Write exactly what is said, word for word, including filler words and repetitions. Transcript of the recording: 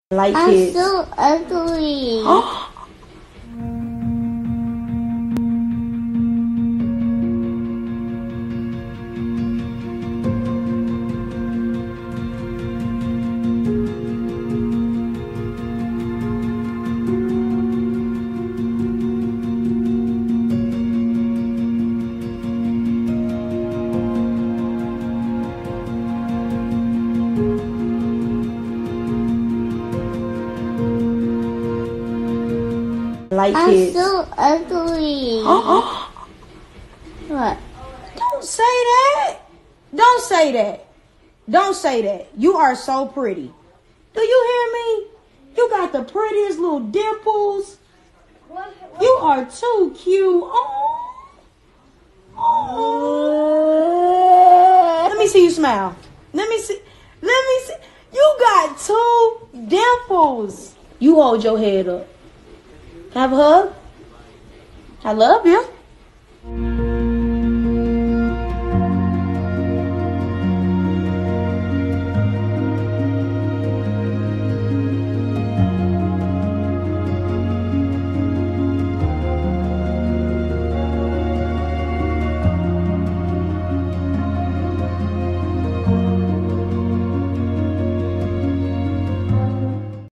Like I'm kids. so ugly. Like I'm kids. so ugly. What? Don't say that. Don't say that. Don't say that. You are so pretty. Do you hear me? You got the prettiest little dimples. You are too cute. Oh. Oh. Let me see you smile. Let me see. Let me see. You got two dimples. You hold your head up. Have a hug. I love you.